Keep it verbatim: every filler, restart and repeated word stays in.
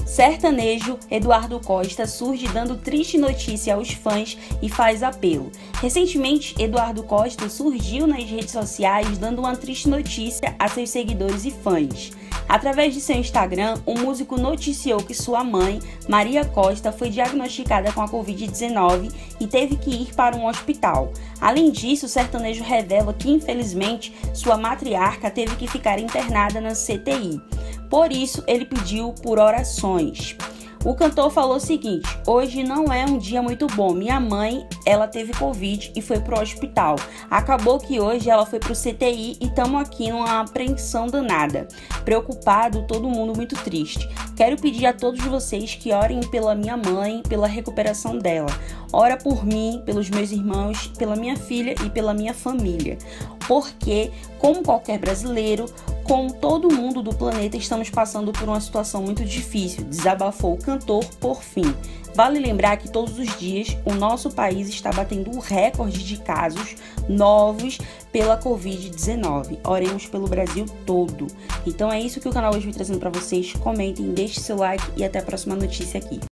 Sertanejo Eduardo Costa surge dando triste notícia aos fãs e faz apelo. Recentemente, Eduardo Costa surgiu nas redes sociais dando uma triste notícia a seus seguidores e fãs. Através de seu Instagram, o músico noticiou que sua mãe, Maria Costa, foi diagnosticada com a covid dezenove e teve que ir para um hospital. Além disso, o sertanejo revela que, infelizmente, sua matriarca teve que ficar internada na C T I. Por isso, ele pediu por orações. O cantor falou o seguinte: hoje não é um dia muito bom. Minha mãe, ela teve Covid e foi pro hospital. Acabou que hoje ela foi pro C T I e estamos aqui numa apreensão danada. Preocupado, todo mundo muito triste. Quero pedir a todos vocês que orem pela minha mãe, pela recuperação dela. Ora por mim, pelos meus irmãos, pela minha filha e pela minha família. Porque, como qualquer brasileiro, como todo mundo do planeta, estamos passando por uma situação muito difícil, desabafou o cantor por fim. Vale lembrar que todos os dias o nosso país está batendo um recorde de casos novos pela covid dezenove. Oremos pelo Brasil todo. Então é isso que o canal hoje vem trazendo para vocês. Comentem, deixe seu like e até a próxima notícia aqui.